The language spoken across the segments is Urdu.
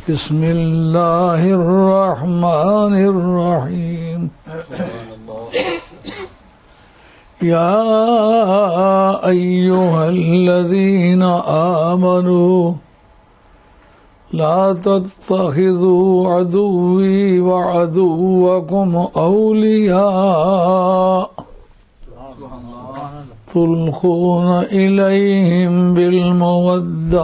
بسم اللہ الرحمن الرحیم یا ایہا الذین آمنوا لا تتخذوا عدوی وعدوکم اولیاء تلقون الیہم بالمودہ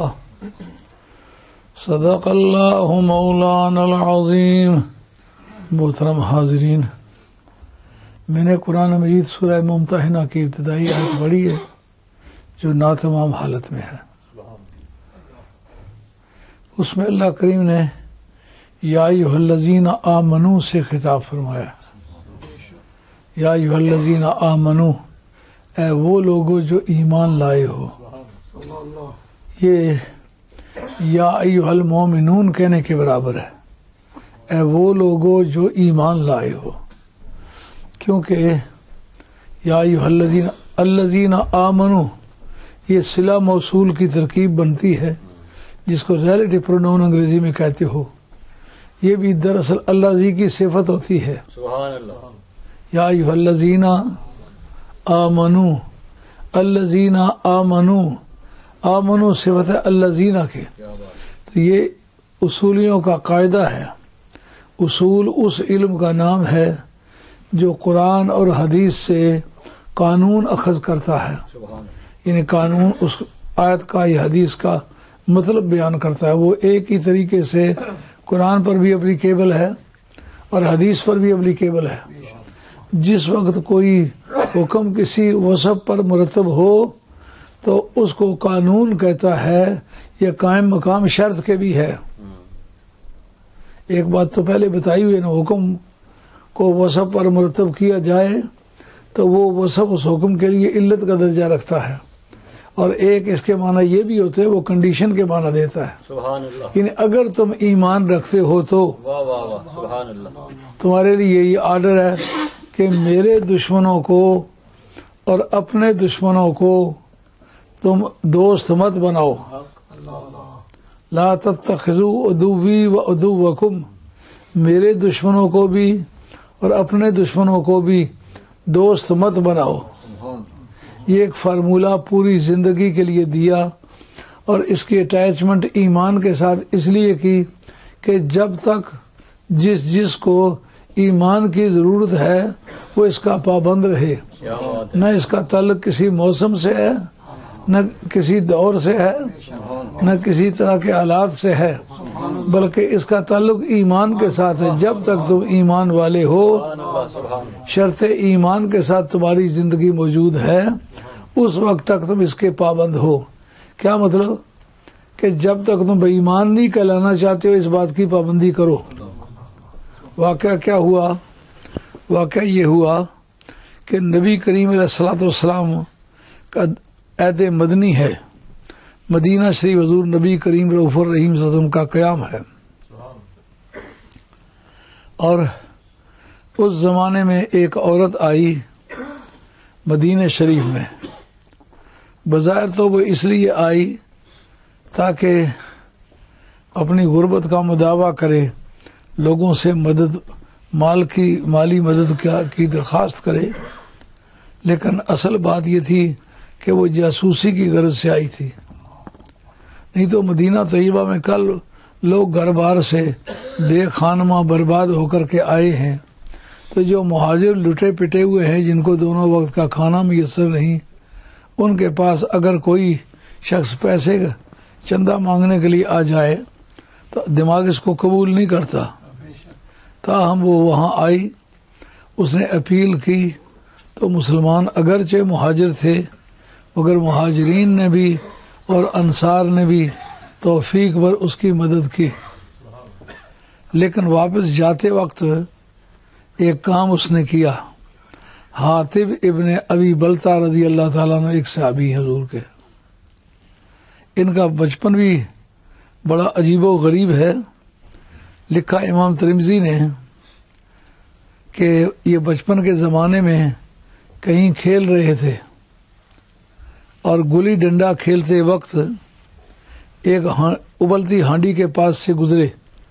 صدق اللہ مولانا العظیم۔ محترم حاضرین، میں نے قرآن مجید سورہ ممتحنہ کی ابتدائی آیت پڑھی ہے جو ناتمام حالت میں ہے۔ اس میں اللہ کریم نے یا ایھا الذین آمنوا سے خطاب فرمایا۔ یا ایھا الذین آمنوا، اے وہ لوگوں جو ایمان لائے ہو۔ یہ یا ایھا المومنون کہنے کے برابر ہے، اے وہ لوگوں جو ایمان لائے ہو، کیونکہ یا ایھا الذین آمنوا یہ صلہ موصول کی ترکیب بنتی ہے جس کو ریلیٹو پروناؤن انگریزی میں کہتے ہو۔ یہ بھی دراصل اللہ زی کی صفت ہوتی ہے۔ سبحان اللہ۔ یا ایھا الذین آمنوا، الذین آمنوا، آمنوا صفت ہے الذین کے۔ تو یہ اصولیوں کا قاعدہ ہے۔ اصول اس علم کا نام ہے جو قرآن اور حدیث سے قانون اخذ کرتا ہے، یعنی قانون اس آیت کا یا حدیث کا مطلب بیان کرتا ہے۔ وہ ایک ہی طریقے سے قرآن پر بھی اپلیکیبل ہے اور حدیث پر بھی اپلیکیبل ہے۔ جس وقت کوئی حکم کسی وصف پر مرتب ہو تو اس کو قانون کہتا ہے، یہ قائم مقام شرط کے بھی ہے۔ ایک بات تو پہلے بتائی ہوئی ہے نا، حکم کو وصف پر مرتب کیا جائے تو وہ وصف اس حکم کے لیے علت کا درجہ رکھتا ہے، اور ایک اس کے معنی یہ بھی ہوتے ہیں وہ کنڈیشن کے معنی دیتا ہے۔ سبحان اللہ۔ یعنی اگر تم ایمان رکھتے ہو تو واہ واہ واہ، سبحان اللہ۔ تمہارے لیے یہ آرڈر ہے کہ میرے دشمنوں کو اور اپنے دشمنوں کو تم دوست مت بناؤ۔ لا تتخذوا عدوی وعدوکم، میرے دشمنوں کو بھی اور اپنے دشمنوں کو بھی دوست مت بناؤ۔ یہ ایک فارمولہ پوری زندگی کے لیے دیا، اور اس کی اٹیچمنٹ ایمان کے ساتھ اس لیے کی کہ جب تک جس کو ایمان کی ضرورت ہے وہ اس کا پابند رہے، نہ اس کا تعلق کسی موسم سے ہے، نہ کسی دور سے ہے، نہ کسی طرح کے حالات سے ہے، بلکہ اس کا تعلق ایمان کے ساتھ ہے۔ جب تک تم ایمان والے ہو، شرط ایمان کے ساتھ تمہاری زندگی موجود ہے، اس وقت تک تم اس کے پابند ہو۔ کیا مطلب؟ کہ جب تک تم بے ایمان نہیں کہلانا چاہتے ہو اس بات کی پابندی کرو۔ واقعہ کیا ہوا؟ واقعہ یہ ہوا کہ نبی کریم علیہ الصلوۃ والسلام کا عہد مدنی ہے، مدینہ شریف حضور نبی کریم رؤوف الرحیم صلی اللہ علیہ وسلم کا قیام ہے، اور اس زمانے میں ایک عورت آئی مدینہ شریف میں۔ بظاہر تو وہ اس لیے آئی تاکہ اپنی غربت کا مداوع کرے، لوگوں سے مالی مدد کی درخواست کرے، لیکن اصل بات یہ تھی کہ وہ جاسوسی کی غرض سے آئی تھی۔ نہیں تو مدینہ طیبہ میں کل لوگ گھر بار سے بے خانمہ برباد ہو کر کے آئے ہیں، تو جو مہاجر لٹے پٹے ہوئے ہیں جن کو دونوں وقت کا کھانا میسر نہیں، ان کے پاس اگر کوئی شخص پیسے چندہ مانگنے کے لیے آ جائے تو دماغ اس کو قبول نہیں کرتا۔ تاہم وہ وہاں آئی، اس نے اپیل کی تو مسلمان اگرچہ مہاجر تھے مگر مہاجرین نے بھی اور انصار نے بھی توفیق پر اس کی مدد کی، لیکن واپس جاتے وقت ایک کام اس نے کیا۔ حاطب ابن ابی بلتہ رضی اللہ تعالیٰ عنہ ایک صحابی حضور کے، ان کا بچپن بھی بڑا عجیب و غریب ہے۔ لکھا امام ترمذی نے کہ یہ بچپن کے زمانے میں کہیں کھیل رہے تھے اور گلی ڈنڈا کھیلتے وقت ایک ابلتی ہانڈی کے پاس سے گزرے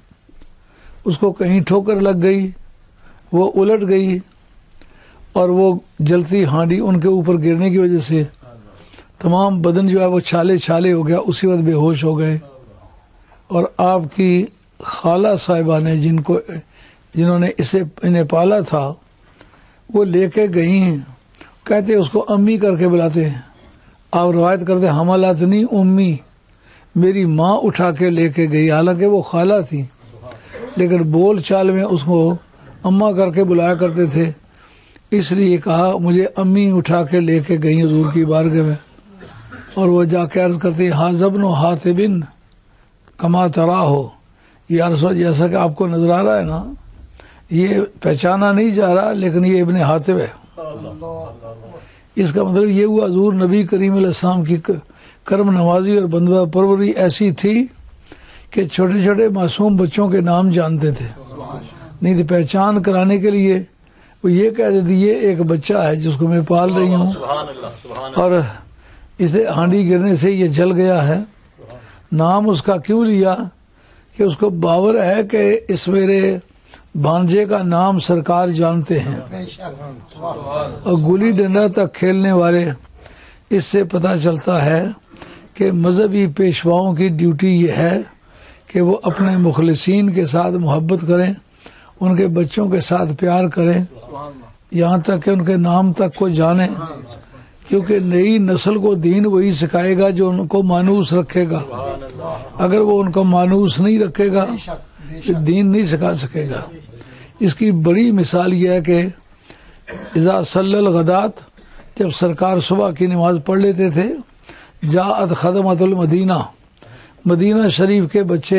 اس کو کہیں ٹھوکر لگ گئی، وہ الٹ گئی اور وہ جلتی ہانڈی ان کے اوپر گرنے کی وجہ سے تمام بدن جو ہے وہ چھالے چھالے ہو گیا، اسی وقت بے ہوش ہو گئے۔ اور آپ کی خالہ صاحبہ نے جنہوں نے انہیں پالا تھا وہ لے کے گئی ہیں، کہتے اس کو امی کر کے بلاتے ہیں۔ آپ روایت کرتے حملتنی امی، میری ماں اٹھا کے لے کے گئی، حالانکہ وہ خالہ تھی لیکن بول چال میں اس کو اماں کر کے بلایا کرتے تھے، اس لیے کہا مجھے امی اٹھا کے لے کے گئی حضور کی بارگاہ میں۔ اور وہ جا کے عرض کرتی حاذ ابن حاتب کما ترا ہو، یا رسول جیسا کہ آپ کو نظر آ رہا ہے نا، یہ پہچانا نہیں جا رہا لیکن یہ ابن حاتب ہے۔ اس کا مطلب یہ ہوا حضور نبی کریم علیہ السلام کی کرم نوازی اور بندہ پروری ایسی تھی کہ چھوٹے چھوٹے معصوم بچوں کے نام جانتے تھے، نہیں تو پہچان کرانے کے لیے وہ یہ کہہ دیتی یہ ایک بچہ ہے جس کو میں پال رہی ہوں اور اسے ہانڈی گرنے سے یہ جل گیا ہے۔ نام اس کا کیوں لیا کہ اس کو باور ہے کہ اس میرے بھانجے کا نام سرکار جانتے ہیں، اور گلی ڈنڈا تک کھیلنے والے اس سے پتہ چلتا ہے کہ مذہبی پیشواؤں کی ڈیوٹی یہ ہے کہ وہ اپنے مخلصین کے ساتھ محبت کریں، ان کے بچوں کے ساتھ پیار کریں، یہاں تک کہ ان کے نام تک کو جانیں، کیونکہ نئی نسل کو دین وہی سکھائے گا جو ان کو مانوس رکھے گا۔ اگر وہ ان کو مانوس نہیں رکھے گا تو دین نہیں سکھا سکے گا۔ اس کی بڑی مثال یہ ہے کہ اذا صلی الغدات، جب سرکار صبح کی نماز پڑھ لیتے تھے، جاءت خدمۃ المدینہ، مدینہ شریف کے بچے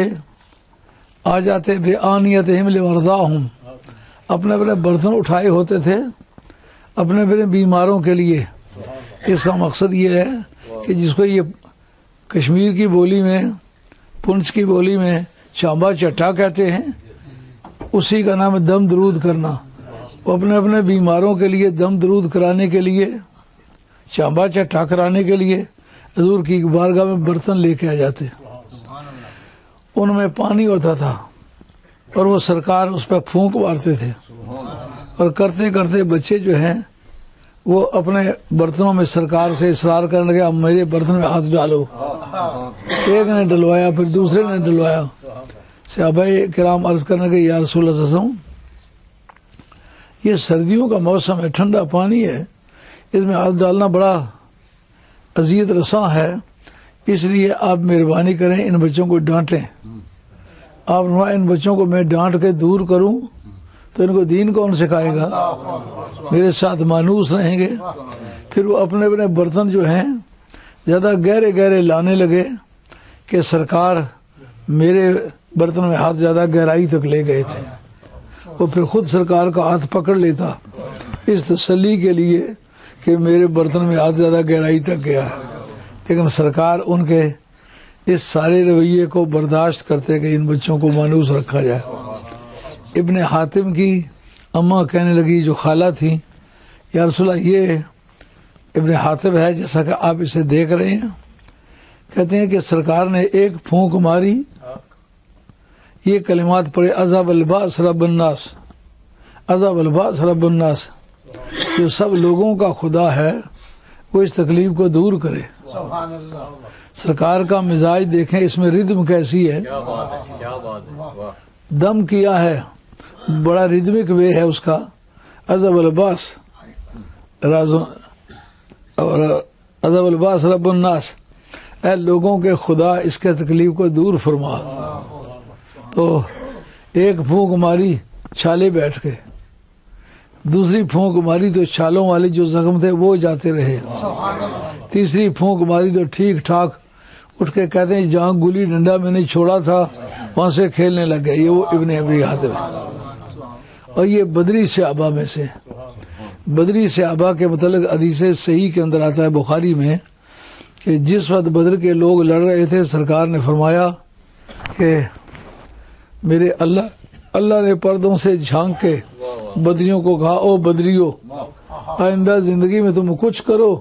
آ جاتے بے آنیتہم لمرضاہم، اپنے اپنے برتن اٹھائے ہوتے تھے اپنے اپنے بیماروں کے لیے۔ اس کا مقصد یہ ہے کہ جس کو یہ کشمیر کی بولی میں، پنچ کی بولی میں چانبا چٹا کہتے ہیں، اسی کا نام ہے دم درود کرنا۔ وہ اپنے اپنے بیماروں کے لیے دم درود کرانے کے لیے، چانبا چٹا کرانے کے لیے حضور کی بارگاہ میں برتن لے کے آ جاتے، ان میں پانی ہوتا تھا اور وہ سرکار اس پہ پھونک مارتے تھے، اور کرتے کرتے بچے جو ہیں وہ اپنے برتنوں میں سرکار سے اصرار کرنے لگے اب میرے برتن میں ہاتھ ڈالو۔ ایک نے ڈلوایا، پھر دوسرے نے ڈلوایا۔ صحابہ کرام عرض کرنے لگے یا رسول اللہ صلی اللہ علیہ وسلم، یہ سردیوں کا موسم ہے، ٹھنڈا پانی ہے، اس میں ہاتھ ڈالنا بڑا اذیت رساں ہے، اس لیے آپ مہربانی کریں ان بچوں کو ڈانٹیں۔ آپ ان بچوں کو میں ڈانٹ کے دور کروں تو ان کو دین کون سکھائے گا؟ میرے ساتھ مانوس رہیں گے۔ پھر وہ اپنے اپنے برتن جو ہیں زیادہ گہرے گہرے لانے لگے کہ سرکار میرے برتن میں ہاتھ زیادہ گہرائی تک لے گئے تھے۔ وہ پھر خود سرکار کا ہاتھ پکڑ لیتا اس تسلی کے لیے کہ میرے برتن میں ہاتھ زیادہ گہرائی تک گیا ہے، لیکن سرکار ان کے اس سارے رویے کو برداشت کرتے کہ ان بچوں کو مانوس رکھا جائے۔ ابن حاتم کی اماں کہنے لگی جو خالہ تھی، یا رسول اللہ یہ ابن حاتم ہے جیسا کہ آپ اسے دیکھ رہے ہیں؟ کہتے ہیں کہ سرکار نے ایک پھونک ماری، یہ کلمات پڑھے عذاب الباس رب الناس، عذاب الباس رب الناس، جو سب لوگوں کا خدا ہے وہ اس تکلیف کو دور کرے۔ سرکار کا مزاج دیکھیں، اس میں ردم کیسی ہے، دم کیا ہے، بڑا ردمک وے ہے اس کا۔ عذاب الباس عذاب الباس رب الناس، اے لوگوں کے خدا اس کے تکلیف کو دور فرما۔ تو ایک پھونک ماری، چھالے بیٹھ گئے، دوسری پھونک ماری تو چھالوں والے جو زخم تھے وہ جاتے رہے، تیسری پھونک ماری تو ٹھیک ٹھاک اٹھ کے کہتے ہیں جہاں گلی ڈنڈا میں نے چھوڑا تھا وہاں سے کھیلنے لگ گئے۔ یہ وہ ابن ابی حاتم ہے، اور یہ بدری صحابہ میں سے۔ بدری صحابہ کے متعلق حدیث صحیح کے اندر آتا ہے بخاری میں کہ جس وقت بدر کے لوگ لڑ رہے تھے سرکار نے فرمایا کہ میرے اللہ نے پردوں سے جھانک کے بدریوں کو کہا او بدریو، آئندہ زندگی میں تم کچھ کرو،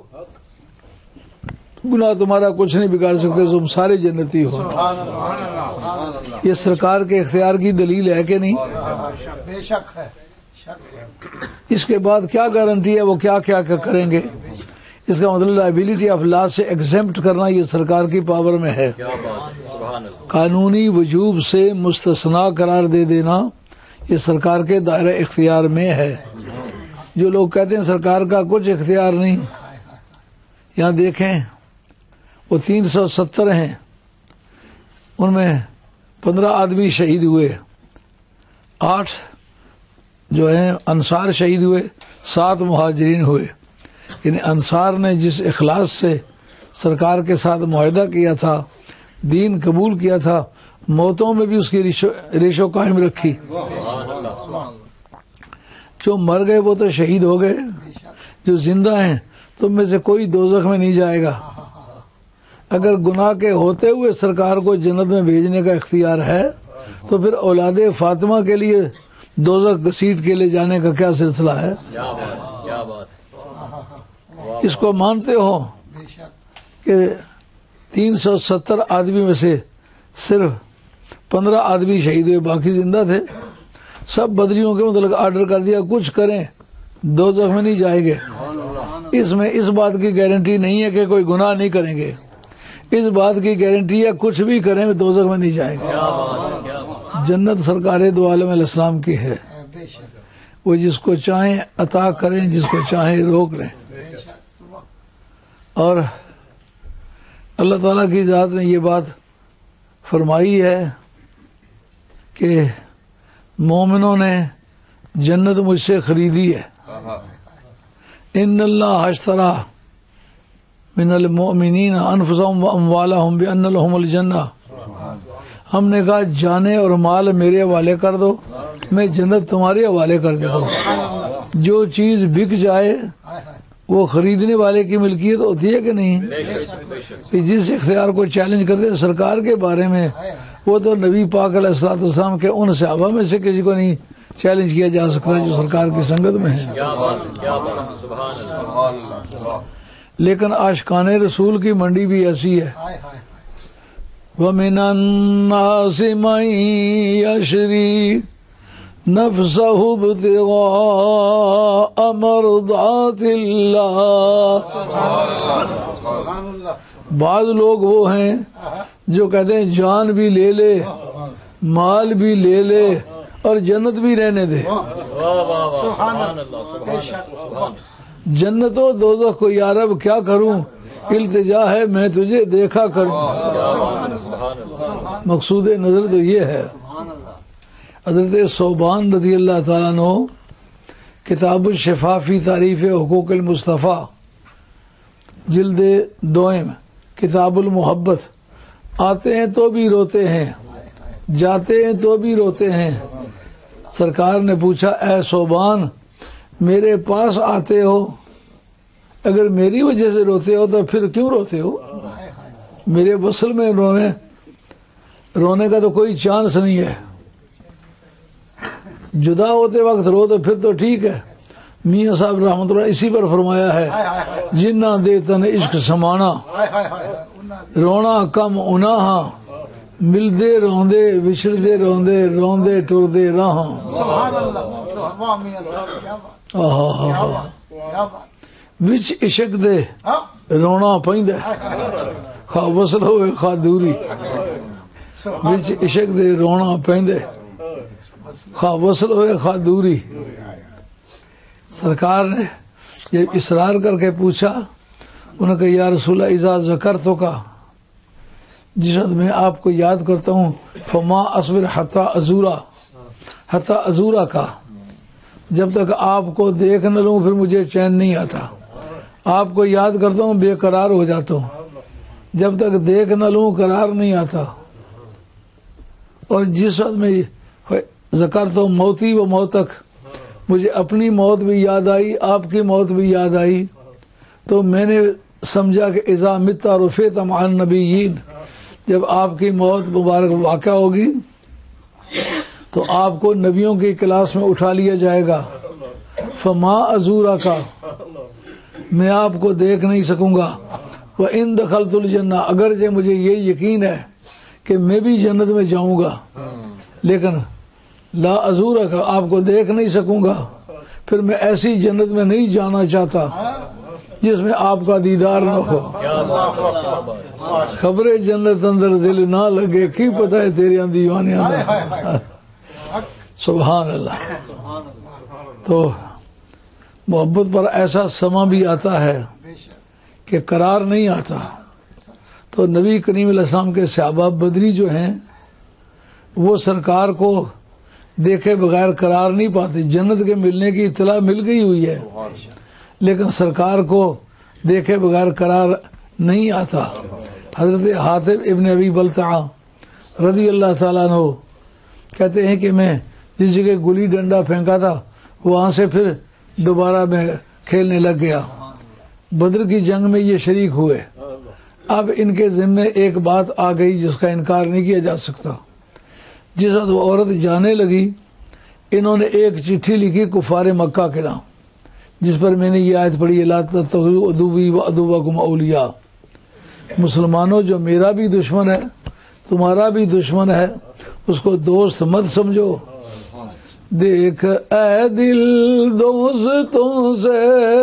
گناہ تمہارا کچھ نہیں بگاڑ سکتے، تم سارے جنتی ہو۔ یہ سرکار کے اختیار کی دلیل ہے کہ نہیں؟ بے شک ہے، شک ہے۔ اس کے بعد کیا گارنٹی ہے وہ کیا کیا کریں گے؟ اس کا مطلب لائبلٹی آف لا سے ایگزمپٹ کرنا یہ سرکار کی پاور میں ہے۔ کیا بات ہے، سبحان اللہ۔ قانونی وجوب سے مستثنا قرار دے دینا یہ سرکار کے دائرہ اختیار میں ہے۔ جو لوگ کہتے ہیں سرکار کا کچھ اختیار نہیں، یہاں دیکھیں وہ 370 ہیں، ان میں 15 آدمی شہید ہوئے، 8 جو ہیں انصار شہید ہوئے، 7 مہاجرین ہوئے۔ یعنی انصار نے جس اخلاص سے سرکار کے ساتھ معاہدہ کیا تھا، دین قبول کیا تھا، موتوں میں بھی اس کی ریشو قائم رکھی۔ جو مر گئے وہ تو شہید ہو گئے، جو زندہ ہیں تم میں سے کوئی دوزخ میں نہیں جائے گا۔ اگر گناہ کے ہوتے ہوئے سرکار کو جنت میں بھیجنے کا اختیار ہے تو پھر اولاد فاطمہ کے لیے دوزخ گھسیٹ کے لے جانے کا کیا سلسلہ ہے؟ کیا بات ہے، کیا بات ہے۔ اس کو مانتے ہو کہ 370 آدمی میں سے صرف 15 آدمی شہید ہوئے، باقی زندہ تھے۔ سب بدریوں کے مطلب آرڈر کر دیا کچھ کریں دوزخ میں نہیں جائیں گے۔ اس میں اس بات کی گارنٹی نہیں ہے کہ کوئی گناہ نہیں کریں گے، اس بات کی گارنٹی ہے کچھ بھی کریں دوزخ میں نہیں جائیں گے۔ جنت سرکار دو عالم علیہ السلام کی ہے، وہ جس کو چاہیں عطا کریں، جس کو چاہیں روک لیں۔ اور اللہ تعالیٰ کی ذات نے یہ بات فرمائی ہے کہ مومنوں نے جنت مجھ سے خریدی ہے۔ ان اللہ اشتری من المؤمنین انفسهم واموالهم بان لهم الجنہ۔ ہم نے کہا جانے اور مال میرے حوالے کر دو، میں جنت تمہارے حوالے کر دیتا ہوں۔ جو چیز بک جائے وہ خریدنے والے کی ملکیت ہوتی ہے کہ نہیں؟ جس اختیار کو چیلنج کرتے ہیں سرکار کے بارے میں، وہ تو نبی پاک علیہ الصلوۃ والسلام کے ان صحابہ میں سے کسی کو نہیں چیلنج کیا جا سکتا جو سرکار کی سنگت میں ہے۔ لیکن عاشقان رسول کی منڈی بھی ایسی ہے۔ وَمِنَ النَّاسِ مَن يَشْرِي نَفْسَهُ ابْتِغَاءَ مَرْضَاتِ اللَّهِ۔ بعض لوگ وہ ہیں جو کہتے ہیں جان بھی لے لے، مال بھی لے لے اور جنت بھی رہنے دے۔ جنت و دوزخ کو یا رب کیا کروں، التجا ہے میں تجھے دیکھا کروں۔ مقصود نظر تو یہ ہے۔ حضرت صوبان رضی اللہ تعالیٰ عنہ کتاب الشفا فی تعریف حقوق المصطفیٰ جلد 2 کتاب المحبت، آتے ہیں تو بھی روتے ہیں، جاتے ہیں تو بھی روتے ہیں۔ سرکار نے پوچھا اے صوبان میرے پاس آتے ہو، اگر میری وجہ سے روتے ہو تو پھر کیوں روتے ہو؟ میرے وصل میں رونے کا تو کوئی چانس نہیں ہے، جدا ہوتے وقت رو تو پھر تو ٹھیک ہے۔ میاں صاحب رحمۃ اللہ اسی پر فرمایا ہے جنہ دے تن عشق سمانا، رونا کم انہاں، ملدے روندے وچھڑدے روندے روندے ٹردے راہاں۔ وچ عشق دے رونا پیندا خواہ وصل ہوئے خواہ دوری، وچ عشق دے رونا پیندا خواہ وصل ہوئے خواہ دوری۔ سرکار نے جب اصرار کر کے پوچھا، انہوں نے کہا یا رسول اللہ اذا ذکرتک، جس وقت میں آپ کو یاد کرتا ہوں، فما اصبر حتی ازورا کا، جب تک آپ کو دیکھ نہ لوں پھر مجھے چین نہیں آتا۔ آپ کو یاد کرتا ہوں بے قرار ہو جاتا ہوں، جب تک دیکھ نہ لوں قرار نہیں آتا۔ اور جس وقت میں ذکرتا ہوں موتی و موتک، مجھے اپنی موت بھی یاد آئی، آپ کی موت بھی یاد آئی، تو میں نے سمجھا کہ اذا مت رفعت مع النبیین، جب آپ کی موت مبارک واقع ہوگی تو آپ کو نبیوں کی کلاس میں اٹھا لیا جائے گا۔ فما ازورا کا، میں آپ کو دیکھ نہیں سکوں گا۔ وَإِن دَخَلْتُ الْجَنَّةَ، اگرچہ مجھے یہ یقین ہے کہ میں بھی جنت میں جاؤں گا لیکن لا ازورہ کا آپ کو دیکھ نہیں سکوں گا، پھر میں ایسی جنت میں نہیں جانا چاہتا جس میں آپ کا دیدار نہ ہو۔ خبریں جنت اندر دل نہ لگے کی پتہ ہے تیریاں دیوانیاں دا۔ سبحان اللہ۔ تو محبت پر ایسا سما بھی آتا ہے کہ قرار نہیں آتا، تو نبی کریم علیہ السلام کے صحابہ بدری جو ہیں وہ سرکار کو دیکھے بغیر قرار نہیں پاتے۔ جنت کے ملنے کی اطلاع مل گئی ہوئی ہے لیکن سرکار کو دیکھے بغیر قرار نہیں آتا۔ حضرت حاتب ابن ابی بلتعہ رضی اللہ تعالیٰ عنہ کہتے ہیں کہ میں جس جگہ گلی ڈنڈا پھینکا تھا وہاں سے پھر دوبارہ میں کھیلنے لگ گیا۔ بدر کی جنگ میں یہ شریک ہوئے۔ اب ان کے ذمے ایک بات آ گئی جس کا انکار نہیں کیا جا سکتا۔ جس وقت وہ عورت جانے لگی انہوں نے ایک چٹھی لکھی کفار مکہ کے نام، جس پر میں نے یہ آیت پڑھی لا تتخذوا عدوی وعدوکم اولیاء، مسلمانوں جو میرا بھی دشمن ہے تمہارا بھی دشمن ہے اس کو دوست مت سمجھو۔ دیکھ اے دل دوستوں سے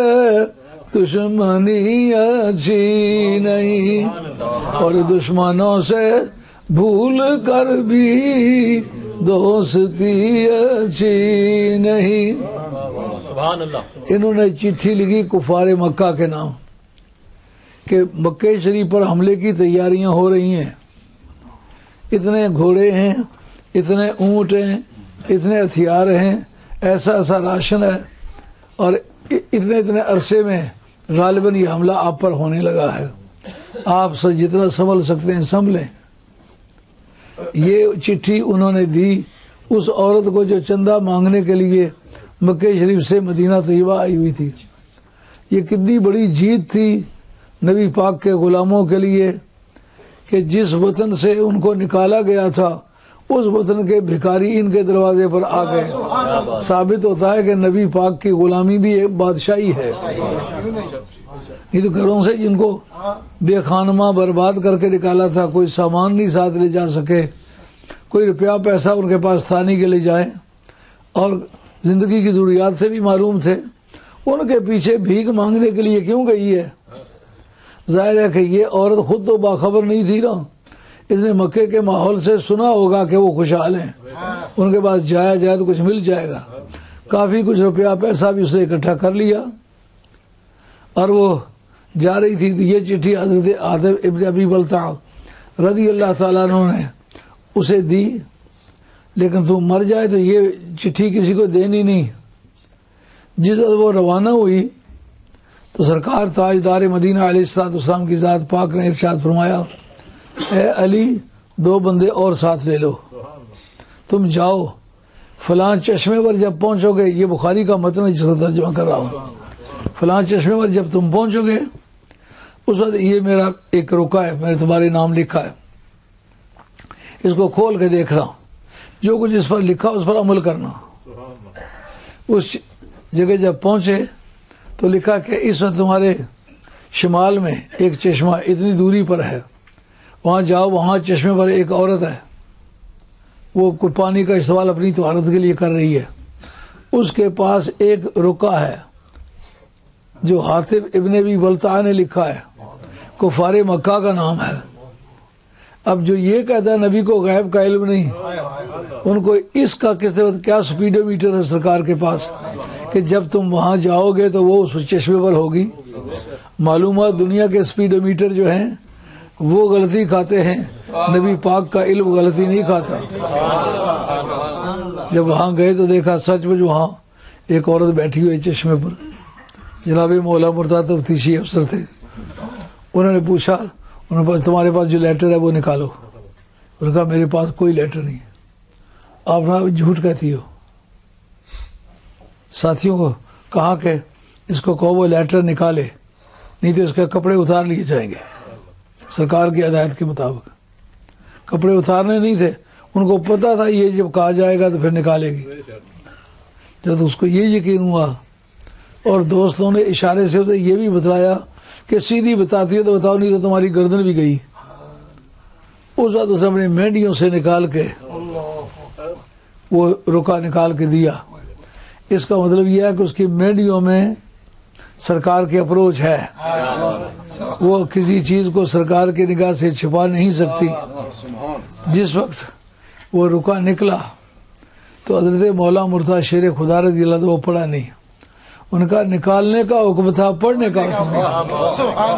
دشمنی اچھی نہیں، اور دشمنوں سے بھول کر بھی دوستی اچھی نہیں۔ سبحان اللہ۔ انہوں نے چٹھی لکھی کفار مکہ کے نام کہ مکہ شریف پر حملے کی تیاریاں ہو رہی ہیں، اتنے گھوڑے ہیں، اتنے اونٹ ہیں، اتنے ہتھیار ہیں، ایسا ایسا راشن ہے، اور اتنے عرصے میں غالباً یہ حملہ آپ پر ہونے لگا ہے، آپ سے جتنا سنبھل سکتے ہیں سنبھلیں۔ یہ چٹھی انہوں نے دی اس عورت کو جو چندہ مانگنے کے لیے مکہ شریف سے مدینہ طیبہ آئی ہوئی تھی۔ یہ کتنی بڑی جیت تھی نبی پاک کے غلاموں کے لیے کہ جس وطن سے ان کو نکالا گیا تھا اس وطن کے بھکاری ان کے دروازے پر آ گئے۔ ثابت ہوتا ہے کہ نبی پاک کی غلامی بھی ایک بادشاہی ہے۔ یہ تو گھروں سے جن کو بے خانمہ برباد کر کے نکالا تھا، کوئی سامان نہیں ساتھ لے جا سکے، کوئی روپیہ پیسہ ان کے پاس تھا نہیں کہ لے جائیں، اور زندگی کی ضروریات سے بھی معلوم تھے، ان کے پیچھے بھیک مانگنے کے لیے کیوں گئی ہے؟ ظاہر ہے کہ یہ عورت خود تو باخبر نہیں تھی نا، اس نے مکے کے ماحول سے سنا ہوگا کہ وہ خوشحال ہیں، ان کے پاس جایا جائے تو کچھ مل جائے گا، کافی کچھ روپیہ پیسہ بھی اسے اکٹھا کر لیا، اور وہ جا رہی تھی تو یہ چٹھی حضرت حاتب ابن ابی بلتعہ رضی اللہ تعالیٰ عنہ نے اسے دی، لیکن تو مر جائے تو یہ چٹھی کسی کو دینی نہیں۔ جس وقت وہ روانہ ہوئی تو سرکار تاجدار مدینہ علیہ السلام کی ذات پاک نے ارشاد فرمایا، اے علی 2 بندے اور ساتھ لے لو، تم جاؤ فلاں چشمے پر جب پہنچو گے، یہ بخاری کا متن ہے جس کا ترجمہ کر رہا ہوں، فلاں چشمے پر جب تم پہنچو گے اس وقت یہ میرا ایک رکا ہے، میں نے تمہارے نام لکھا ہے، اس کو کھول کے دیکھنا، جو کچھ اس پر لکھا اس پر عمل کرنا۔ اس جگہ جب پہنچے تو لکھا کہ اس وقت تمہارے شمال میں ایک چشمہ اتنی دوری پر ہے، وہاں جاؤ، وہاں چشمے پر ایک عورت ہے، وہ کوئی پانی کا استعمال اپنی طہارت کے لیے کر رہی ہے، اس کے پاس ایک رکا ہے جو حاتب ابن ابی بلتعہ نے لکھا ہے، کفار مکہ کا نام ہے۔ اب جو یہ کہتا ہے نبی کو غیب کا علم نہیں، ان کو اس کا کس طرح کیا سپیڈو میٹر ہے سرکار کے پاس کہ جب تم وہاں جاؤ گے تو وہ اس چشمے پر ہوگی۔ معلومات دنیا کے سپیڈو میٹر جو ہیں وہ غلطی کھاتے ہیں، نبی پاک کا علم غلطی نہیں کھاتا۔ جب وہاں گئے تو دیکھا سچ مچ وہاں ایک عورت بیٹھی ہوئی چشمے پر، جناب مولا مرتضیٰ تفتیشی افسر تھے، انہوں نے پوچھا، انہوں نے تمہارے پاس جو لیٹر ہے وہ نکالو، انہوں نے کہا میرے پاس کوئی لیٹر نہیں ہے۔ آپ نا جھوٹ کہتی ہو۔ ساتھیوں کو کہا کہ اس کو کہو وہ لیٹر نکالے، نہیں تو اس کے کپڑے اتار لیے جائیں گے۔ سرکار کی ہدایت کے مطابق کپڑے اتارنے نہیں تھے، ان کو پتا تھا یہ جب کہا جائے گا تو پھر نکالے گی۔ جب اس کو یہ یقین ہوا اور دوستوں نے اشارے سے اسے یہ بھی بتلایا کہ سیدھی بتاتی ہو تو بتاؤ، نہیں تو تمہاری گردن بھی گئی۔ اس وقت اس نے اپنی مینڈیوں سے نکال کے وہ رکا نکال کے دیا. اس کا مطلب یہ ہے کہ اس کی مینڈیوں میں سرکار کی اپروچ ہے. وہ کسی چیز کو سرکار کی نگاہ سے چھپا نہیں سکتی. جس وقت وہ رکا نکلا تو حضرت مولا مرتضی شیر خدا رضی اللہ عنہ وہ پڑھا نہیں. ان کا نکالنے کا حکم تھا، پڑھنے کا حکم نہیں.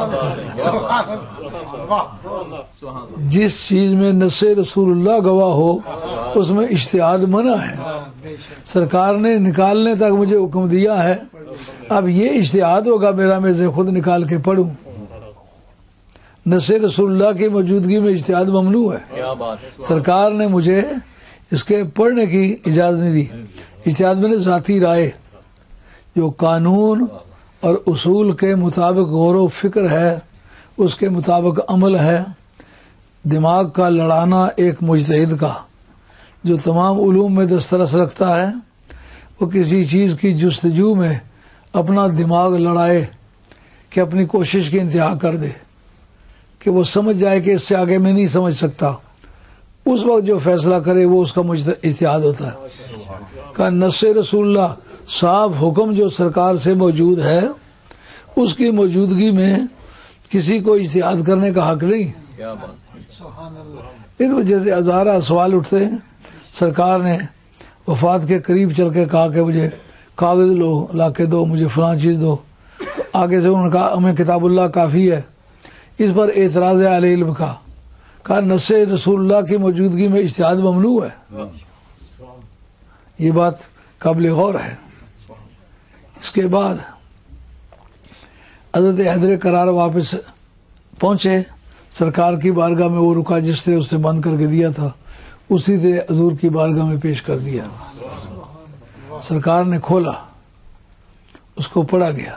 جس چیز میں نص رسول اللہ گواہ ہو اس میں اجتہاد منع ہے. سرکار نے نکالنے تک مجھے حکم دیا ہے، اب یہ اجتہاد ہوگا میرا میں سے خود نکال کے پڑھوں. نص رسول اللہ کی موجودگی میں اجتہاد ممنوع ہے. سرکار نے مجھے اس کے پڑھنے کی اجازت نہیں دی. اجتہاد میں نے ذاتی رائے جو قانون اور اصول کے مطابق غور و فکر ہے، اس کے مطابق عمل ہے. دماغ کا لڑانا ایک مجتہد کا جو تمام علوم میں دسترس رکھتا ہے، وہ کسی چیز کی جستجو میں اپنا دماغ لڑائے کہ اپنی کوشش کی انتہا کر دے کہ وہ سمجھ جائے کہ اس سے آگے میں نہیں سمجھ سکتا. اس وقت جو فیصلہ کرے وہ اس کا اجتہاد ہوتا ہے. کہ نص رسول اللہ صاف حکم جو سرکار سے موجود ہے اس کی موجودگی میں کسی کو اجتہاد کرنے کا حق نہیں. ان وجہ سے ہزارہ سوال اٹھتے ہیں. سرکار نے وفات کے قریب چل کے کہا کہ مجھے کاغذ لو لا کے دو، مجھے فلاں چیز دو. آگے سے انہوں نے کہا ہمیں کتاب اللہ کافی ہے. اس پر اعتراض ہے اہل علم کا. کہا نص رسول اللہ کی موجودگی میں اجتہاد ممنوع ہے. یہ بات قابل غور ہے. اس کے بعد حضرت حیدر کرار واپس پہنچے. سرکار کی بارگاہ میں وہ رکا جس نے اس نے بند کر کے دیا تھا، اسی سے حضور کی بارگاہ میں پیش کر دیا. سرکار نے کھولا، اس کو پڑھا گیا.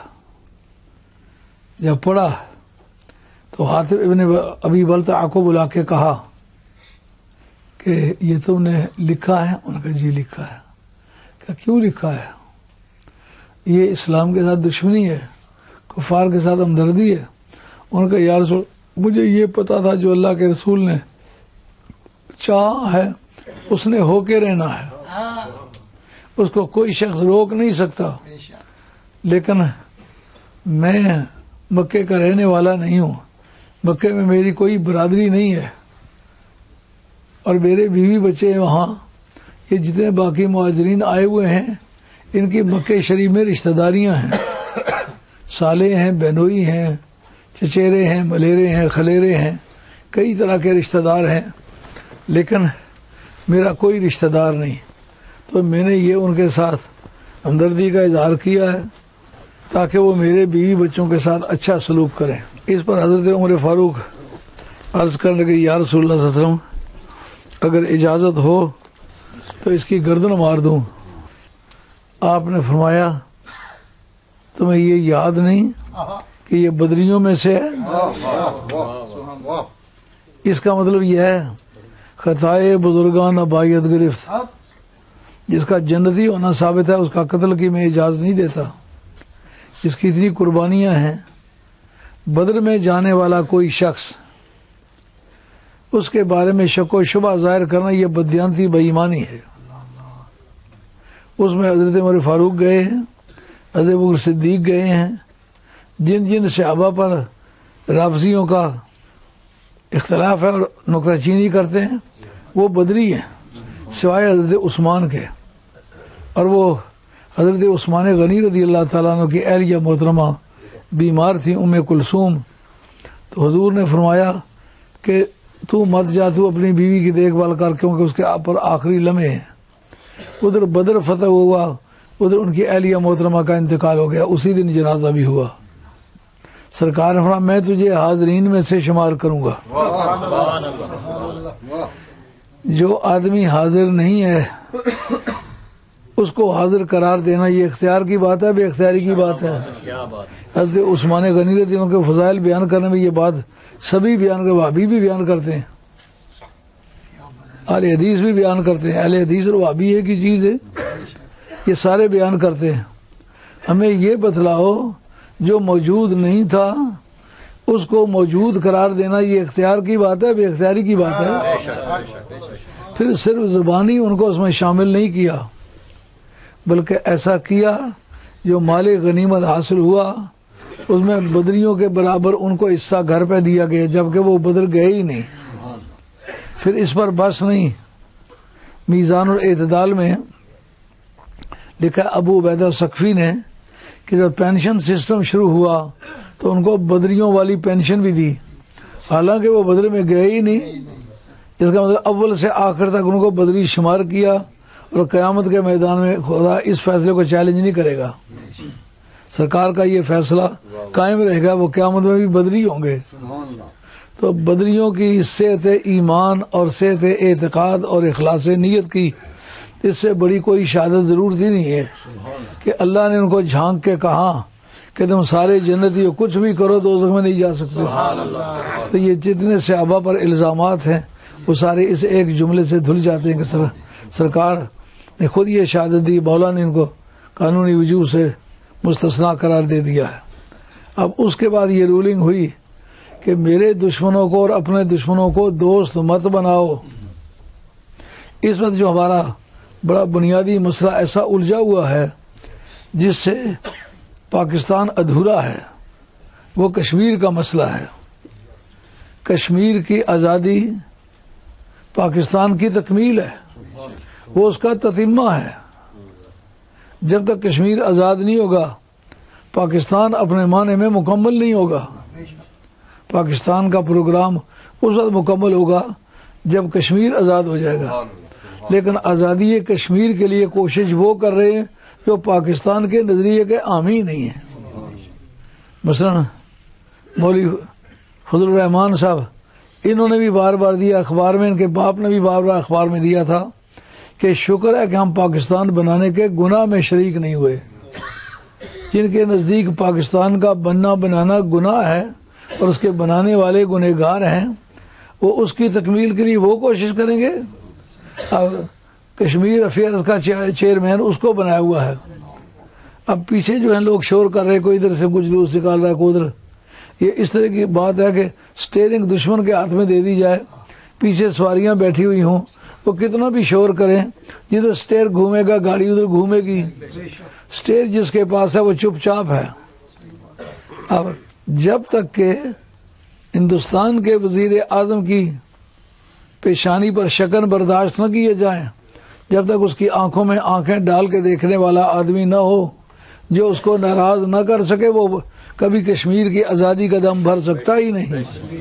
جب پڑھا تو حاتب ابن ابی بلتع کو بلا کے کہا کہ یہ تم نے لکھا ہے؟ انہوں نے کہا جی لکھا ہے. کہ کیوں لکھا ہے؟ یہ اسلام کے ساتھ دشمنی ہے، کفار کے ساتھ ہمدردی ہے. انہوں نے کہا یا رسول مجھے یہ پتا تھا جو اللہ کے رسول نے چاہا ہے اس نے ہو کے رہنا ہے، اس کو کوئی شخص روک نہیں سکتا. لیکن میں مکے کا رہنے والا نہیں ہوں، مکے میں میری کوئی برادری نہیں ہے اور میرے بیوی بچے ہیں وہاں. یہ جتنے باقی مہاجرین آئے ہوئے ہیں ان کی مکے شریف میں رشتہ داریاں ہیں، سالے ہیں، بہنوئی ہیں، چچیرے ہیں، ملیرے ہیں، خلیرے ہیں، کئی طرح کے رشتہ دار ہیں. لیکن میرا کوئی رشتہ دار نہیں. تو میں نے یہ ان کے ساتھ ہمدردی کا اظہار کیا ہے تاکہ وہ میرے بیوی بچوں کے ساتھ اچھا سلوک کریں. اس پر حضرت عمر فاروق عرض کرنے لگے یا رسول اللہ صلی اللہ علیہ وسلم اگر اجازت ہو تو اس کی گردن مار دوں. آپ نے فرمایا تمہیں یہ یاد نہیں کہ یہ بدریوں میں سے ہے؟ اس کا مطلب یہ ہے خطائے بزرگان ابائیت گرفت. جس کا جنتی ہونا ثابت ہے اس کا قتل کی میں اجازت نہیں دیتا. جس کی اتنی قربانیاں ہیں، بدر میں جانے والا کوئی شخص اس کے بارے میں شک و شبہ ظاہر کرنا یہ بددیانتی بے ایمانی ہے. اس میں حضرت عمر فاروق گئے ہیں، حضرت ابوبکر صدیق گئے ہیں. جن جن صحابہ پر رافضیوں کا اختلاف ہے اور نکتہ چینی کرتے ہیں وہ بدری ہیں سوائے حضرت عثمان کے. اور وہ حضرت عثمان غنی رضی اللہ تعالیٰ عنہ کی اہلیہ محترمہ بیمار تھی ام کلثوم. تو حضور نے فرمایا کہ تو مت جا، تو اپنی بیوی کی دیکھ بھال کر کیونکہ اس کے پر آخری لمحے ہیں. ادھر بدر فتح ہوا، ادھر ان کی اہلیہ محترمہ کا انتقال ہو گیا، اسی دن جنازہ بھی ہوا. سرکار نے فرمایا میں تجھے حاضرین میں سے شمار کروں گا. جو آدمی حاضر نہیں ہے اس کو حاضر قرار دینا یہ اختیار کی بات ہے، بے اختیاری کی بات ہے. حضرت عثمان غنی رضی اللہ عنہ کے فضائل بیان کرنے میں یہ بات سبھی بیان کرتے، وہابی بھی بیان کرتے ہیں، اہل حدیث بھی بیان کرتے ہیں. اہل حدیث اور وہابی ایک ہی چیز ہے، یہ سارے بیان کرتے ہیں. ہمیں یہ بتلاؤ جو موجود نہیں تھا اس کو موجود قرار دینا یہ اختیار کی بات ہے، بے اختیاری کی بات ہے۔ پھر صرف زبانی ان کو اس میں شامل نہیں کیا، بلکہ ایسا کیا جو مال غنیمت حاصل ہوا اس میں بدریوں کے برابر ان کو حصہ گھر پہ دیا گیا، جبکہ وہ بدر گئے ہی نہیں۔ پھر اس پر بس نہیں، میزان الاعتدال میں لکھا ابو عبیدہ ثقفی نے کہ جب پینشن سسٹم شروع ہوا تو ان کو بدریوں والی پینشن بھی دی، حالانکہ وہ بدر میں گئے ہی نہیں۔ اس کا مطلب اول سے آخر تک ان کو بدری شمار کیا، اور قیامت کے میدان میں خدا اس فیصلے کو چیلنج نہیں کرے گا۔ سرکار کا یہ فیصلہ قائم رہے گا، وہ قیامت میں بھی بدری ہوں گے۔ تو بدریوں کی صحت ایمان اور صحت اعتقاد اور اخلاص نیت کی اس سے بڑی کوئی شہادت ضرورت ہی نہیں ہے کہ اللہ نے ان کو جھانک کے کہا کہ تم سارے جنتی ہو، کچھ بھی کرو دوزخ میں نہیں جا سکتے۔ تو یہ جتنے صحابہ پر الزامات ہیں وہ سارے اس ایک جملے سے دھل جاتے ہیں کہ سرکار نے خود یہ شہادت دی، مولا نے ان کو قانونی وجوب سے مستثنا قرار دے دیا ہے۔ اب اس کے بعد یہ رولنگ ہوئی کہ میرے دشمنوں کو اور اپنے دشمنوں کو دوست مت بناؤ۔ اس وقت جو ہمارا بڑا بنیادی مسئلہ ایسا الجھا ہوا ہے جس سے پاکستان ادھورا ہے، وہ کشمیر کا مسئلہ ہے۔ کشمیر کی آزادی پاکستان کی تکمیل ہے، وہ اس کا تتمہ ہے۔ جب تک کشمیر آزاد نہیں ہوگا پاکستان اپنے معنی میں مکمل نہیں ہوگا۔ پاکستان کا پروگرام اس وقت مکمل ہوگا جب کشمیر آزاد ہو جائے گا، لیکن آزادی کشمیر کے لیے کوشش وہ کر رہے ہیں جو پاکستان کے نظریے کے حامی نہیں ہیں۔ مثلا مولوی فضل الرحمان صاحب، انہوں نے بھی بار بار دیا اخبار میں، ان کے باپ نے بھی بار بار اخبار میں دیا تھا کہ شکر ہے کہ ہم پاکستان بنانے کے گناہ میں شریک نہیں ہوئے۔ جن کے نزدیک پاکستان کا بننا بنانا گناہ ہے اور اس کے بنانے والے گنہگار ہیں، وہ اس کی تکمیل کے لیے وہ کوشش کریں گے۔ اب کشمیر افیئرز کا چیئرمین اس کو بنایا ہوا ہے۔ اب پیچھے جو ہیں لوگ شور کر رہے، کوئی ادھر سے کچھ جلوس نکال رہا ہے، کوئی ادھر۔ یہ اس طرح کی بات ہے کہ سٹیئرنگ دشمن کے ہاتھ میں دے دی جائے، پیچھے سواریاں بیٹھی ہوئی ہوں، وہ کتنا بھی شور کریں، جدھر سٹیئر گھومے گا گاڑی ادھر گھومے گی۔ سٹیئر جس کے پاس ہے وہ چپ چاپ ہے۔ اب جب تک کہ ہندوستان کے وزیر اعظم کی پیشانی پر شکن برداشت نہ کیے جائیں، جب تک اس کی آنکھوں میں آنکھیں ڈال کے دیکھنے والا آدمی نہ ہو جو اس کو ناراض نہ کر سکے، وہ کبھی کشمیر کی آزادی کا دم بھر سکتا ہی نہیں۔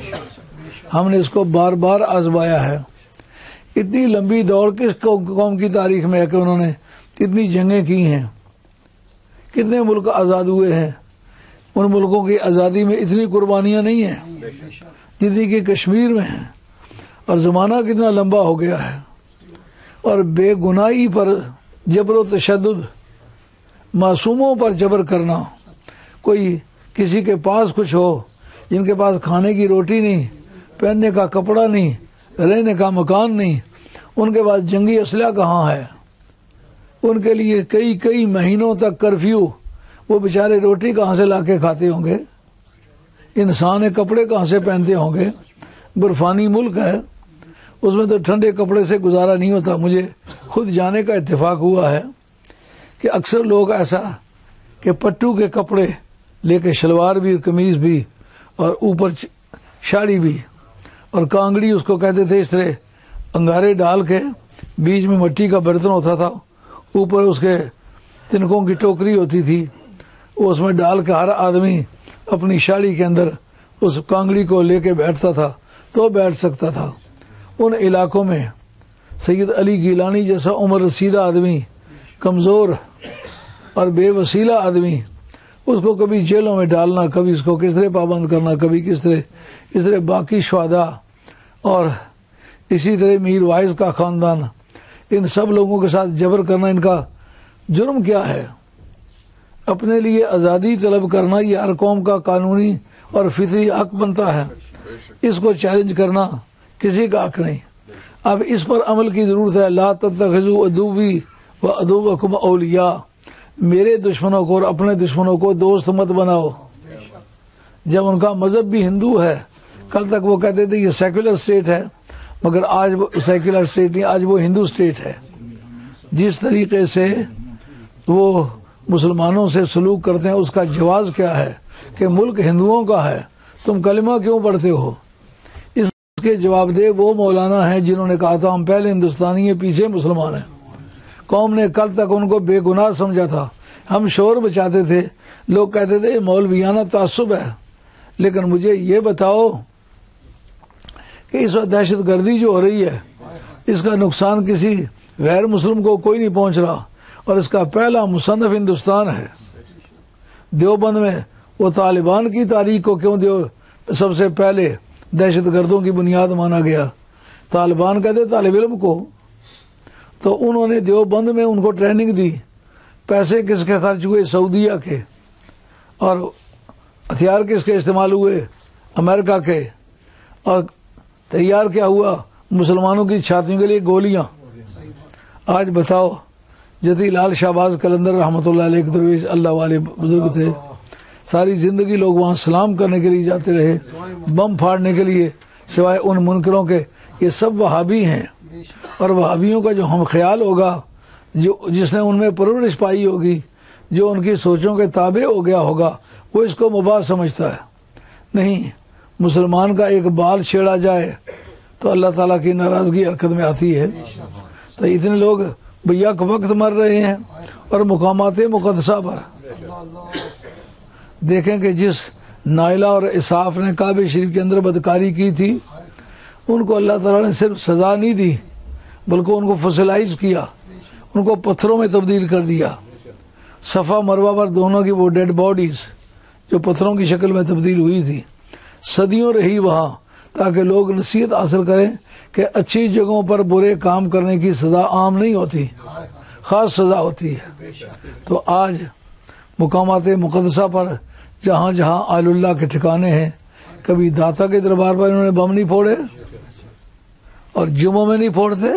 ہم نے اس کو بار بار آزمایا ہے۔ اتنی لمبی دوڑ کس قوم کی تاریخ میں ہے کہ انہوں نے اتنی جنگیں کی ہیں، کتنے ملک آزاد ہوئے ہیں، ان ملکوں کی آزادی میں اتنی قربانیاں نہیں ہیں جتنی کہ کشمیر میں ہیں، اور زمانہ کتنا لمبا ہو گیا ہے۔ اور بے گناہی پر جبر و تشدد، معصوموں پر جبر کرنا، کوئی کسی کے پاس کچھ ہو، جن کے پاس کھانے کی روٹی نہیں، پہننے کا کپڑا نہیں، رہنے کا مکان نہیں، ان کے پاس جنگی اسلحہ کہاں ہے، ان کے لیے کئی مہینوں تک کرفیو، وہ بیچارے روٹی کہاں سے لا کے کھاتے ہوں گے، انسان کپڑے کہاں سے پہنتے ہوں گے۔ برفانی ملک ہے، اس میں تو ٹھنڈے کپڑے سے گزارا نہیں ہوتا۔ مجھے خود جانے کا اتفاق ہوا ہے کہ اکثر لوگ ایسا کہ پٹو کے کپڑے لے کے، شلوار بھی، قمیض بھی، اور اوپر شاڑی بھی، اور کانگڑی اس کو کہتے تھے، اس طرح انگارے ڈال کے بیچ میں مٹی کا برتن ہوتا تھا، اوپر اس کے تنکوں کی ٹوکری ہوتی تھی، وہ اس میں ڈال کے ہر آدمی اپنی شاڑی کے اندر اس کانگڑی کو لے کے بیٹھتا تھا تو بیٹھ سکتا تھا۔ ان علاقوں میں سید علی گیلانی جیسا عمر رسیدہ آدمی، کمزور اور بے وسیلہ آدمی، اس کو کبھی جیلوں میں ڈالنا، کبھی اس کو کس طرح پابند کرنا، کبھی کس طرح باقی شہداء اور اسی طرح میر وائز کا خاندان، ان سب لوگوں کے ساتھ جبر کرنا، ان کا جرم کیا ہے؟ اپنے لیے آزادی طلب کرنا یہ ہر قوم کا قانونی اور فطری حق بنتا ہے، اس کو چیلنج کرنا کسی کا حق نہیں۔ اب اس پر عمل کی ضرورت ہے۔ لا تتخذوا عدوی وعدوکم اولیاء، میرے دشمنوں کو اور اپنے دشمنوں کو دوست مت بناؤ۔ جب ان کا مذہب بھی ہندو ہے، کل تک وہ کہتے تھے یہ سیکولر اسٹیٹ ہے، مگر آج وہ سیکولر اسٹیٹ نہیں، آج وہ ہندو اسٹیٹ ہے۔ جس طریقے سے وہ مسلمانوں سے سلوک کرتے ہیں اس کا جواز کیا ہے کہ ملک ہندوؤں کا ہے، تم کلمہ کیوں پڑھتے ہو؟ اس کے جواب دے وہ مولانا ہیں جنہوں نے کہا تھا ہم پہلے ہندوستانی ہیں پیچھے مسلمان ہیں۔ قوم نے کل تک ان کو بے گناہ سمجھا تھا، ہم شور بچاتے تھے، لوگ کہتے تھے یہ مولویانہ تعصب ہے، لیکن مجھے یہ بتاؤ کہ اس وقت دہشت گردی جو ہو رہی ہے اس کا نقصان کسی غیر مسلم کو کوئی نہیں پہنچ رہا، اور اس کا پہلا مصنف ہندوستان ہے۔ دیوبند میں وہ طالبان کی تاریخ کو کیوں سب سے پہلے دہشت گردوں کی بنیاد مانا گیا؟ طالبان کہتے طالب علم کو، تو انہوں نے دیوبند میں ان کو ٹریننگ دی، پیسے کس کے خرچ ہوئے؟ سعودیہ کے، اور ہتھیار کس کے استعمال ہوئے؟ امریکہ کے، اور تیار کیا ہوا؟ مسلمانوں کی چھاتیوں کے لیے گولیاں۔ آج بتاؤ، جتی لال شہباز قلندر رحمۃ اللہ علیہ درویش اللہ والے بزرگ تھے، ساری زندگی لوگ وہاں سلام کرنے کے لیے جاتے رہے، بم پھاڑنے کے لیے، سوائے ان منکروں کے۔ یہ سب وہابی ہیں، اور وہابیوں کا جو ہم خیال ہوگا، جس نے ان میں پرورش پائی ہوگی، جو ان کی سوچوں کے تابع ہو گیا ہوگا، وہ اس کو مباح سمجھتا ہے۔ نہیں، مسلمان کا ایک بال چھیڑا جائے تو اللہ تعالیٰ کی ناراضگی حرکت میں آتی ہے۔ تو اتنے لوگ بیک وقت مر رہے ہیں، اور مقامات مقدسہ پر دیکھیں کہ جس نائلہ اور اسحاف نے کعبہ شریف کے اندر بدکاری کی تھی، ان کو اللہ تعالیٰ نے صرف سزا نہیں دی بلکہ ان کو فسلائز کیا، ان کو پتھروں میں تبدیل کر دیا۔ صفا مروہ پر دونوں کی وہ ڈیڈ باڈیز جو پتھروں کی شکل میں تبدیل ہوئی تھی، صدیوں رہی وہاں، تاکہ لوگ نصیحت حاصل کریں کہ اچھی جگہوں پر برے کام کرنے کی سزا عام نہیں ہوتی، خاص سزا ہوتی ہے۔ تو آج مقامات مقدسہ پر جہاں جہاں آل اللہ کے ٹھکانے ہیں، کبھی داتا کے دربار پر انہوں نے بم نہیں پھوڑے، اور جمعوں میں نہیں پھوڑتے،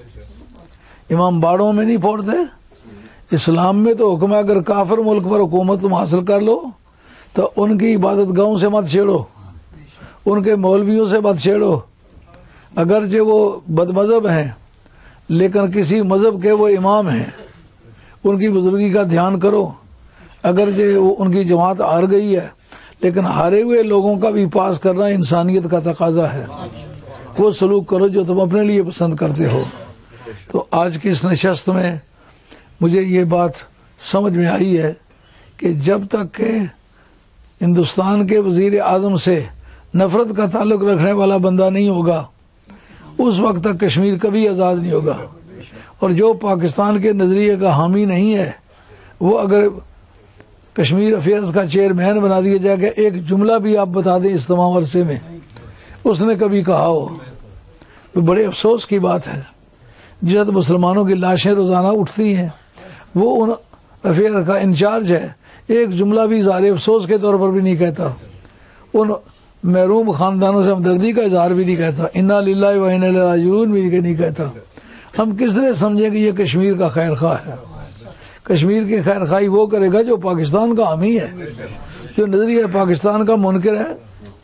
امام باڑوں میں نہیں پھوڑتے۔ اسلام میں تو حکم ہے اگر کافر ملک پر حکومت تم حاصل کر لو تو ان کی عبادت گاہوں سے مت چھیڑو، ان کے مولویوں سے مت چھیڑو، اگرچہ وہ بد مذہب ہیں لیکن کسی مذہب کے وہ امام ہیں، ان کی بزرگی کا دھیان کرو۔ اگرچہ وہ ان کی جماعت ہار گئی ہے لیکن ہارے ہوئے لوگوں کا بھی پاس کرنا انسانیت کا تقاضا ہے، وہ سلوک کرو جو تم اپنے لیے پسند کرتے ہو۔ تو آج کی اس نشست میں مجھے یہ بات سمجھ میں آئی ہے کہ جب تک کہ ہندوستان کے وزیر اعظم سے نفرت کا تعلق رکھنے والا بندہ نہیں ہوگا، اس وقت تک کشمیر کبھی آزاد نہیں ہوگا۔ اور جو پاکستان کے نظریے کا حامی نہیں ہے، وہ اگر کشمیر افیئرز کا چیئرمین بنا دیا جائے کہ ایک جملہ بھی آپ بتا دیں اس تمام عرصے میں اس نے کبھی کہا ہو، تو بڑے افسوس کی بات ہے۔ جس مسلمانوں کی لاشیں روزانہ اٹھتی ہیں، وہ ان افیئر کا انچارج ہے، ایک جملہ بھی اظہار افسوس کے طور پر بھی نہیں کہتا، ان محروم خاندانوں سے ہمدردی کا اظہار بھی نہیں کہتا، انا للہ و انا الیہ راجعون بھی نہیں کہتا۔ ہم کس طرح سمجھیں کہ یہ کشمیر کا خیر خواہ ہے؟ کشمیر کی خیر خواہی وہ کرے گا جو پاکستان کا حامی ہے، جو نظریہ پاکستان کا منکر ہے۔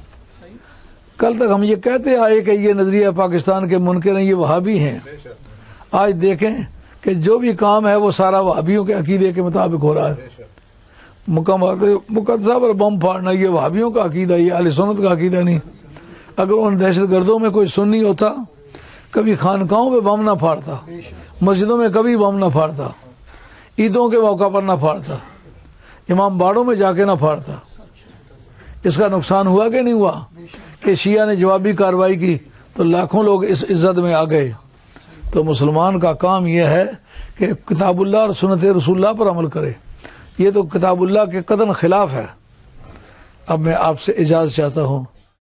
کل تک ہم یہ کہتے آئے کہ یہ نظریہ پاکستان کے منکر ہیں، یہ وہابی ہیں۔ آج دیکھیں کہ جو بھی کام ہے وہ سارا وہابیوں کے عقیدے کے مطابق ہو رہا ہے۔ مقامات مقدسہ پر بم پھاڑنا یہ وہابیوں کا عقیدہ، یہ اہل سنت کا عقیدہ نہیں۔ اگر ان دہشت گردوں میں کوئی سنی ہوتا کبھی خانقاہوں پہ بم نہ پھاڑتا، مسجدوں میں کبھی بم نہ پھاڑتا، عیدوں کے موقع پر نہ پھاڑتا، امام باڑوں میں جا کے نہ پھاڑتا۔ اس کا نقصان ہوا کہ نہیں ہوا کہ شیعہ نے جوابی کارروائی کی تو لاکھوں لوگ اس عزت میں آ گئے۔ تو مسلمان کا کام یہ ہے کہ کتاب اللہ اور سنت رسول اللہ پر عمل کرے۔ یہ تو کتاب اللہ کے قطعاً خلاف ہے۔ اب میں آپ سے اجازت چاہتا ہوں